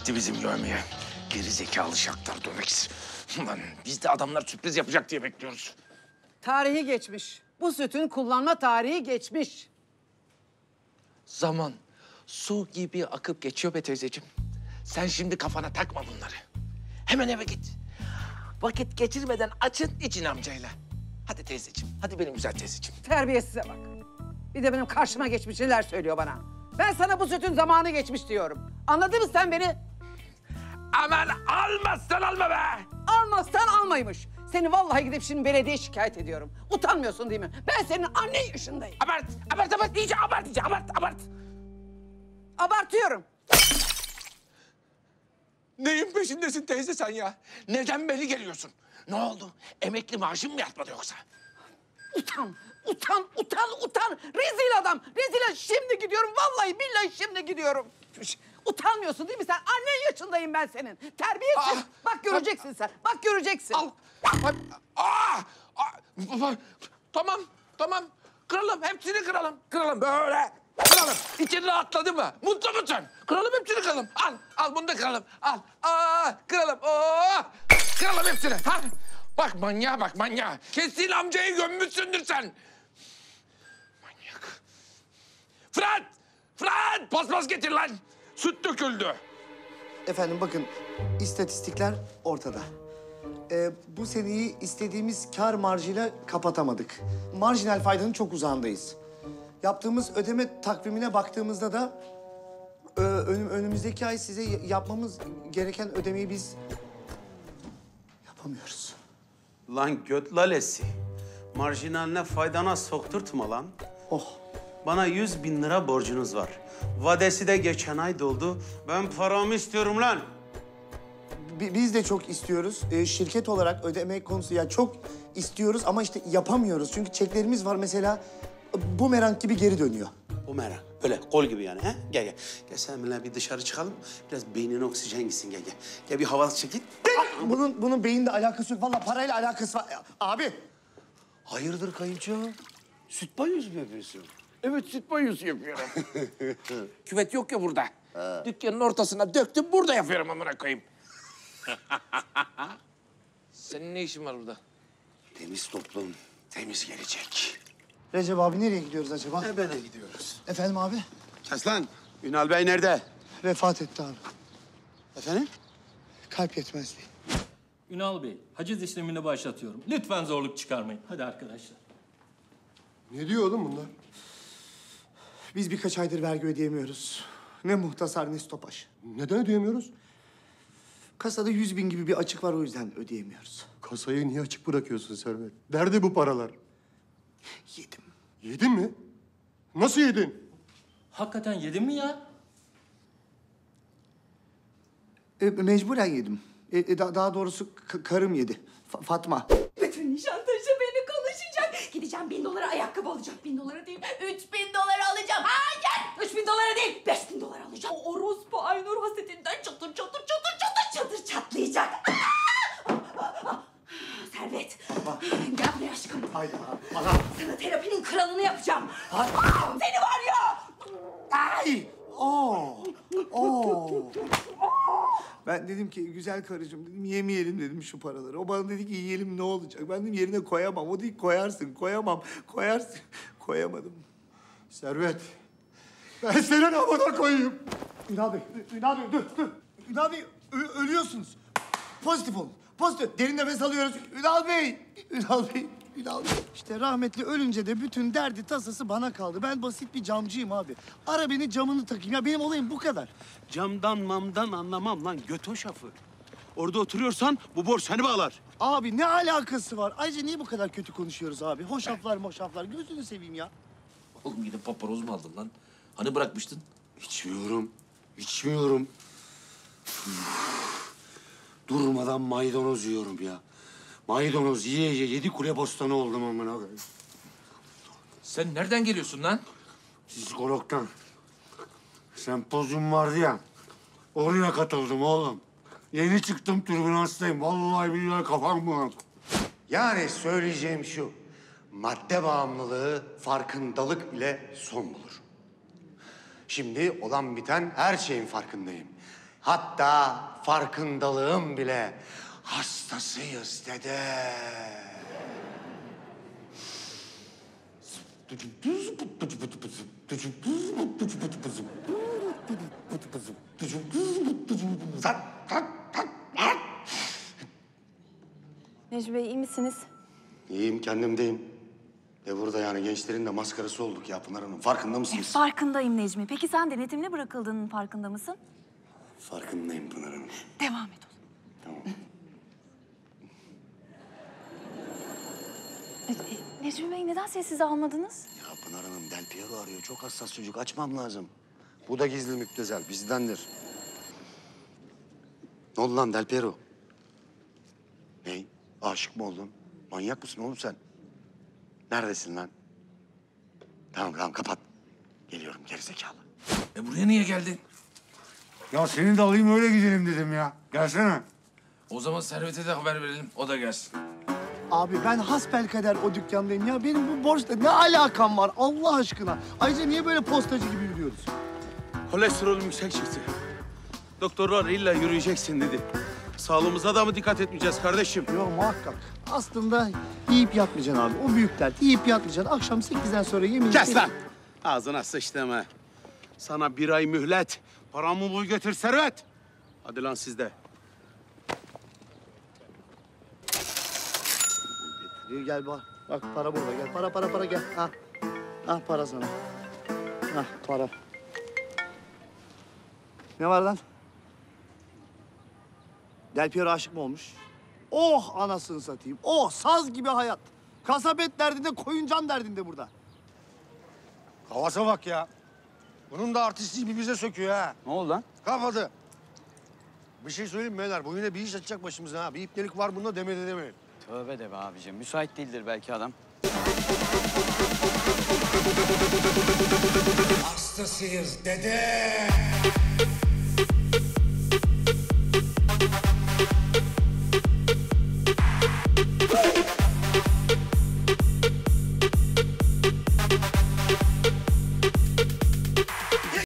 gitti bizim yövmeye. Geri zekalı Şaktar Dönex. Ulan biz de adamlar sürpriz yapacak diye bekliyoruz. Tarihi geçmiş. Bu sütün kullanma tarihi geçmiş. Zaman su gibi akıp geçiyor be teyzeciğim. Sen şimdi kafana takma bunları. Hemen eve git. Vakit geçirmeden açın için amcayla. Hadi teyzeciğim, hadi benim güzel teyzeciğim. Terbiyesize bak. Bir de benim karşıma geçmiş neler söylüyor bana. Ben sana bu sütün zamanı geçmiş diyorum. Anladın mı sen beni? Aman almazsan alma be! Almazsan almaymış. Seni vallahi gidip şimdi belediye şikayet ediyorum. Utanmıyorsun değil mi? Ben senin annen yaşındayım. Abart, iyice abart. Abartıyorum. Neyin peşindesin teyze sen ya? Neden beni geliyorsun? Ne oldu? Emekli maaşın mı yatmadı yoksa? Utan. Rezil adam. Rezil. Şimdi gidiyorum. Vallahi billahi şimdi gidiyorum. Utanmıyorsun değil mi sen? Annen yaşındayım ben senin. Terbiyesiz. Bak göreceksin sen. Bak göreceksin. Al. Tamam. Kıralım. Hepsini kıralım. Kıralım böyle. Kıralım. İçin rahatladı mı? Mutlu musun? Kıralım hepsini kıralım. Al bunu da kıralım. Al. Kıralım. Kıralım hepsini. Ha? Bak manyağa. Kesin amcayı gömmüşsündür sen. Manyak. Fırat! Paspas getir lan. Süt döküldü. Efendim bakın, istatistikler ortada. Bu seneyi istediğimiz kar marjıyla kapatamadık. Marjinal faydanın çok uzağındayız. Yaptığımız ödeme takvimine baktığımızda da önümüzdeki ay size yapmamız gereken ödemeyi biz yapamıyoruz. Lan göt lalesi. Marjinaline faydana sokturtma lan. Oh. Bana 100.000 lira borcunuz var. Vadesi de geçen ay doldu. Ben paramı istiyorum lan. Biz de çok istiyoruz. Şirket olarak ödeme konusu ya çok istiyoruz ama işte yapamıyoruz. Çünkü çeklerimiz var mesela bumerang gibi geri dönüyor. Bu merak. Öyle kol gibi yani. He? Gel. Gel seninle bir dışarı çıkalım. Biraz beynine oksijen gitsin gel. Gel bir hava çekil. Bunun beyinle alakası yok. Vallahi parayla alakası var. Abi. Hayırdır kayınço? Süt banyosu mu yapıyorsun? Evet süt banyosu yapıyorum. Küvet yok ya burada. Dükkanın ortasına döktüm burada yapıyorum amına koyayım. Senin ne işin var burada? Temiz toplum, temiz gelecek. Recep abi nereye gidiyoruz acaba? Ebene gidiyoruz. Efendim abi? Kes lan. Ünal Bey nerede? Vefat etti abi. Efendim? Kalp yetmezliği. Ünal Bey, haciz işlemini başlatıyorum. Lütfen zorluk çıkarmayın. Hadi arkadaşlar. Ne diyor oğlum bunlar? Biz birkaç aydır vergi ödeyemiyoruz. Ne muhtasar ne stopaj. Neden ödeyemiyoruz? Kasada 100.000 gibi bir açık var o yüzden ödeyemiyoruz. Kasayı niye açık bırakıyorsun Servet? Nerede bu paralar? Yedim. Yedin mi? Nasıl yedin? Hakikaten yedin mi ya? Mecburen yedim. Daha doğrusu karım yedi. Fatma. Bütün nişantaşı beni konuşacak. Gideceğim 1.000 dolara ayakkabı alacağım. 1.000 dolara değil, 3.000 dolara alacağım. Hayır! 3.000 dolara değil, 5.000 dolara alacağım. O orospu Aynur hasetinden çatır çatlayacak. Servet, gel buraya aşkım. Haydi. Sana terapinin kralını yapacağım. Seni var ya! Ay! Oo! Ben dedim ki güzel karıcığım dedim yemeyelim dedim şu paraları. O bana dedi ki yiyelim ne olacak? Ben dedim yerine koyamam. O dedi koyarsın, koyamam. Koyarsın. Koyamadım. Servet, ben senin amına koyayım. Ünal Bey dur. Ünal Bey ölüyorsunuz. Pozitif olun. Pozitif. Derin nefes alıyoruz. Ünal Bey. İşte rahmetli ölünce de bütün derdi tasası bana kaldı. Ben basit bir camcıyım abi. Ara beni camını takayım. Ya benim olayım bu kadar. Camdan mamdan anlamam lan göt hoşafı. Orada oturuyorsan bu borç seni bağlar. Abi ne alakası var? Ayrıca niye bu kadar kötü konuşuyoruz abi? Hoşaflar moşaflar. Gözünü seveyim ya. Oğlum gidip paparoz mu aldın lan? Hani bırakmıştın? İçmiyorum. Durmadan maydanoz yiyorum ya. Maydanoz yiye 7 kule bostanı oldum amına koyayım. Sen nereden geliyorsun lan? Psikologdan. Sempozyum vardı ya. Oraya katıldım oğlum. Yeni çıktım türbülanstayım. Vallahi billahi kafam bulanık. Yani söyleyeceğim şu. Madde bağımlılığı farkındalık ile son bulur. Şimdi olan biten her şeyin farkındayım. Hatta farkındalığın bile hastasıyız dede. Necmi Bey iyi misiniz? İyiyim, kendimdeyim. Burada yani gençlerin de maskarası olduk ya Pınar Hanım. Farkında mısınız? Farkındayım Necmi. Peki sen denetimle bırakıldığının farkında mısın? Farkındayım Pınar Hanım. Devam et o Tamam. zaman. Necmi Bey neden sessiz almadınız? Ya Pınar Hanım, Del Piero arıyor. Çok hassas çocuk. Açmam lazım. Bu da gizli müptezel. Bizdendir. Ne oldu lan Del Piero? Ney? Aşık mı oldun? Manyak mısın oğlum sen? Neredesin lan? Tamam kapat. Geliyorum gerizekalı. Buraya niye geldin? Ya seni de alayım öyle gidelim dedim ya. Gelsene. O zaman Servet'e de haber verelim. O da gelsin. Abi ben hasbelkader o dükkandayım ya. Benim bu borçla ne alakam var Allah aşkına? Ayrıca niye böyle postacı gibi yürüyoruz? Kolesterolüm yüksek çıktı. Doktorlar illa yürüyeceksin dedi. Sağlığımıza da mı dikkat etmeyeceğiz kardeşim? Yok muhakkak. Aslında yiyip yatmayacaksın abi. O büyük dert. Yiyip yatmayacaksın. Akşam 8'den sonra yemeği... Kes lan! Ağzına sıçtım ha. Sana bir ay mühlet. Paramı bul götür Servet. Hadi lan siz de. İyi gel bak. Bak para burada. Gel para gel. Ha. Ha para sana. Ha para. Ne var lan? Del Piero aşık mı olmuş? Oh anasını satayım. Oh saz gibi hayat. Kasabet derdinde, koyuncan derdinde burada. Havasa bak ya. Bunun da artistliği bir bize söküyor ha. Ne oldu lan? Kapadı. Bir şey söyleyeyim mi beyler? Bu yine bir iş açacak başımıza ha. Bir ipnelik var bunda demedi demeyin. Tövbe de be abicim. Müsait değildir belki adam. Hastasıyız dede.